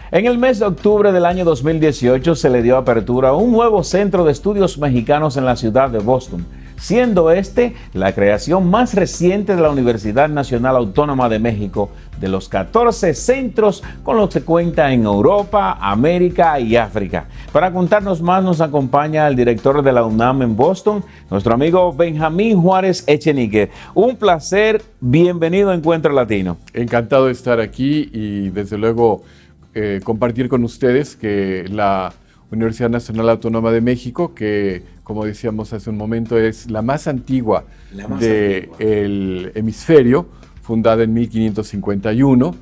En el mes de octubre del año 2018 se le dio apertura a un nuevo centro de estudios mexicanos en la ciudad de Boston, siendo este la creación más reciente de la Universidad Nacional Autónoma de México, de los 14 centros con los que cuenta en Europa, América y África. Para contarnos más nos acompaña el director de la UNAM en Boston, nuestro amigo Benjamín Juárez Echenique. Un placer, bienvenido a Encuentro Latino. Encantado de estar aquí y desde luego compartir con ustedes que la Universidad Nacional Autónoma de México, que como decíamos hace un momento es la más antigua del hemisferio, fundada en 1551,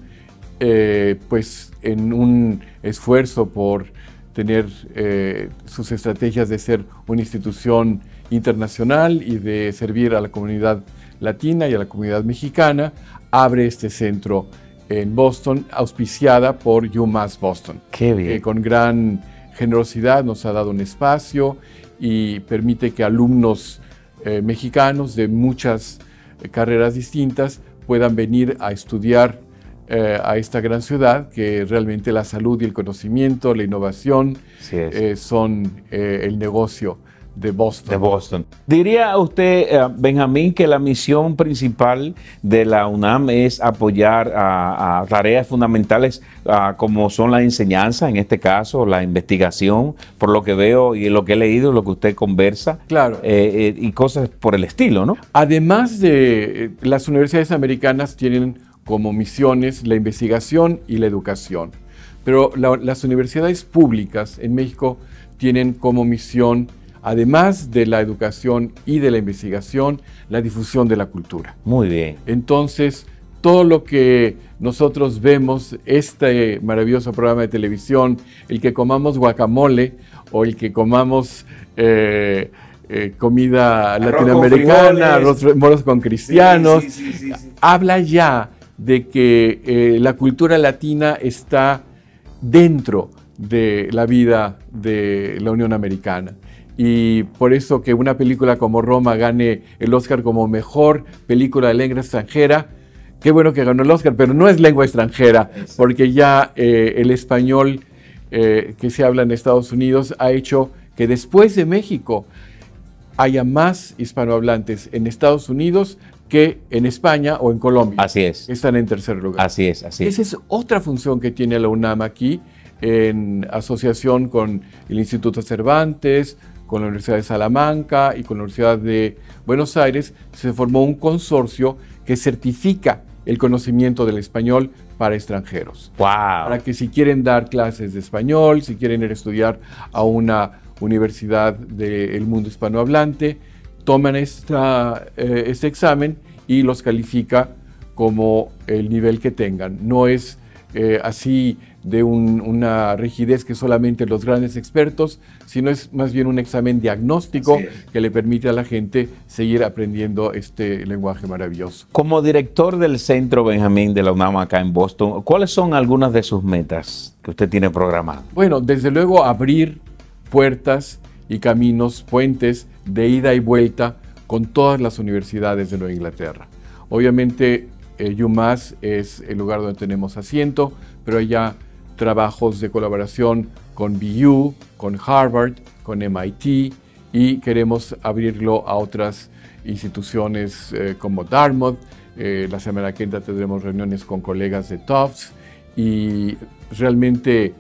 pues en un esfuerzo por tener sus estrategias de ser una institución internacional y de servir a la comunidad latina y a la comunidad mexicana, abre este centro en Boston, auspiciada por UMass Boston. ¡Qué bien! Con gran generosidad nos ha dado un espacio y permite que alumnos mexicanos de muchas carreras distintas puedan venir a estudiar a esta gran ciudad, que realmente la salud y el conocimiento, la innovación son el negocio de Boston. ¿Diría usted, Benjamín, que la misión principal de la UNAM es apoyar a tareas fundamentales como son la enseñanza, en este caso, la investigación, por lo que veo y lo que he leído, lo que usted conversa? Claro. Y cosas por el estilo, ¿no? Además de las universidades americanas tienen como misiones la investigación y la educación, pero las universidades públicas en México tienen como misión, además de la educación y de la investigación, la difusión de la cultura. Muy bien. Entonces, todo lo que nosotros vemos, este maravilloso programa de televisión, el que comamos guacamole o el que comamos comida latinoamericana, arroz moros con cristianos, habla ya de que la cultura latina está dentro de la vida de la Unión Americana. Y por eso que una película como Roma gane el Oscar como mejor película de lengua extranjera, qué bueno que ganó el Oscar, pero no es lengua extranjera, porque ya el español que se habla en Estados Unidos ha hecho que después de México haya más hispanohablantes en Estados Unidos que en España o en Colombia. Así es. Están en tercer lugar. Así es, así es. Esa es otra función que tiene la UNAM aquí, en asociación con el Instituto Cervantes, con la Universidad de Salamanca y con la Universidad de Buenos Aires. Se formó un consorcio que certifica el conocimiento del español para extranjeros. ¡Wow! Para que si quieren dar clases de español, si quieren ir a estudiar a una universidad del mundo hispanohablante, toman este examen y los califica como el nivel que tengan. No es así de una rigidez que solamente los grandes expertos, sino es más bien un examen diagnóstico que le permite a la gente seguir aprendiendo este lenguaje maravilloso. Como director del centro, Benjamín, de la UNAM acá en Boston, ¿cuáles son algunas de sus metas que usted tiene programadas? Bueno, desde luego abrir puertas y caminos, puentes de ida y vuelta con todas las universidades de Nueva Inglaterra. Obviamente, UMass es el lugar donde tenemos asiento, pero hay ya trabajos de colaboración con BU, con Harvard, con MIT, y queremos abrirlo a otras instituciones como Dartmouth. La semana que entra tendremos reuniones con colegas de Tufts y realmente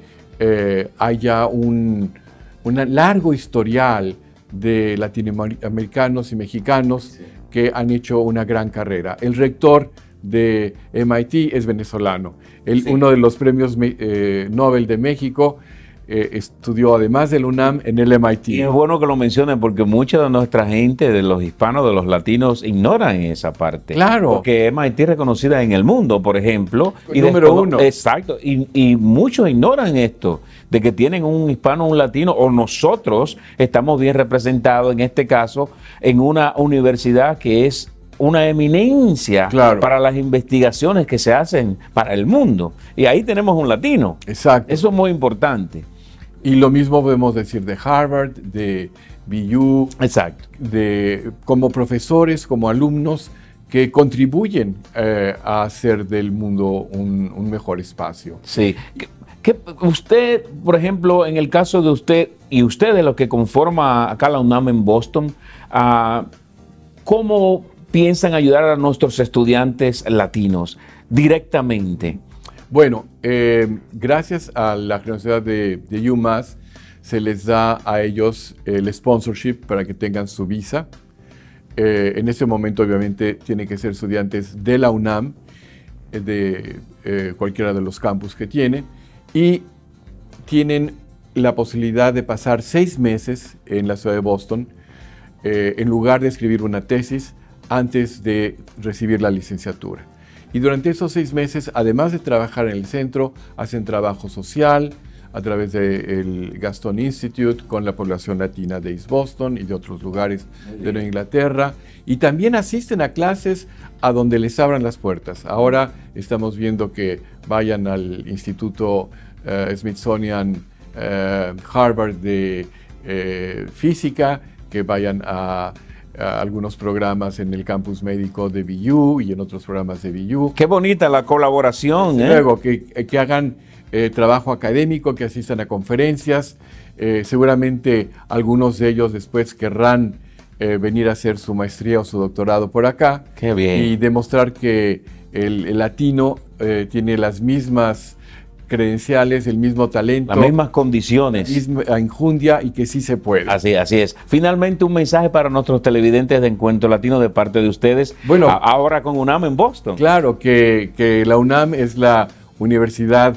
hay ya un largo historial de latinoamericanos y mexicanos que han hecho una gran carrera. El rector de MIT es venezolano. Uno de los premios Nobel de México estudió además del UNAM en el MIT. Y es bueno que lo mencionen porque mucha de nuestra gente, de los hispanos, de los latinos, ignoran esa parte. Claro. Porque MIT es reconocida en el mundo, por ejemplo. Y número uno. Exacto. Y muchos ignoran esto, de que tienen un hispano, un latino, o nosotros estamos bien representados, en este caso, en una universidad que es una eminencia para las investigaciones que se hacen para el mundo. Y ahí tenemos un latino. Exacto. Eso es muy importante. Y lo mismo podemos decir de Harvard, de BU, como profesores, como alumnos que contribuyen a hacer del mundo un mejor espacio. Sí. Usted, por ejemplo, en el caso de usted y ustedes, los que conforman acá la UNAM en Boston, ¿cómo piensan ayudar a nuestros estudiantes latinos directamente? Bueno, gracias a la Universidad de UMass se les da a ellos el sponsorship para que tengan su visa. En este momento, obviamente, tienen que ser estudiantes de la UNAM, de cualquiera de los campus que tiene, y tienen la posibilidad de pasar 6 meses en la ciudad de Boston, en lugar de escribir una tesis, antes de recibir la licenciatura. Y durante esos 6 meses, además de trabajar en el centro, hacen trabajo social a través del Gaston Institute con la población latina de East Boston y de otros lugares de Nueva Inglaterra. Y también asisten a clases a donde les abran las puertas. Ahora estamos viendo que vayan al Instituto Smithsonian Harvard de Física, que vayan a algunos programas en el campus médico de BU y en otros programas de BU. Qué bonita la colaboración. Luego, que hagan trabajo académico, que asistan a conferencias. Seguramente algunos de ellos después querrán venir a hacer su maestría o su doctorado por acá. Qué bien. Y demostrar que el latino tiene las mismas credenciales, el mismo talento, las mismas condiciones, la misma enjundia, y que sí se puede. Así es. Finalmente, un mensaje para nuestros televidentes de Encuentro Latino de parte de ustedes, bueno, ahora con UNAM en Boston. Claro, que la UNAM es la universidad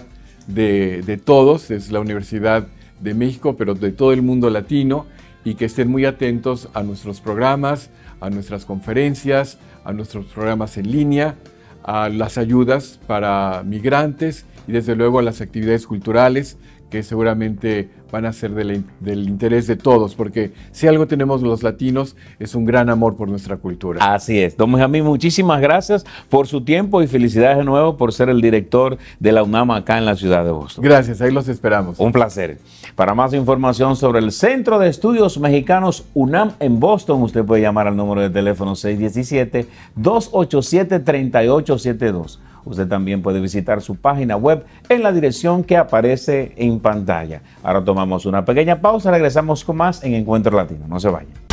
de todos, es la universidad de México, pero de todo el mundo latino, y que estén muy atentos a nuestros programas, a nuestras conferencias, a nuestros programas en línea, a las ayudas para migrantes y desde luego a las actividades culturales que seguramente van a ser del interés de todos, porque si algo tenemos los latinos es un gran amor por nuestra cultura. Así es. Don Benjamín, muchísimas gracias por su tiempo y felicidades de nuevo por ser el director de la UNAM acá en la ciudad de Boston. Gracias, ahí los esperamos. Un placer. Para más información sobre el Centro de Estudios Mexicanos UNAM en Boston, usted puede llamar al número de teléfono 617-287-3872. Usted también puede visitar su página web en la dirección que aparece en pantalla. Ahora tomamos una pequeña pausa, regresamos con más en Encuentro Latino. No se vayan.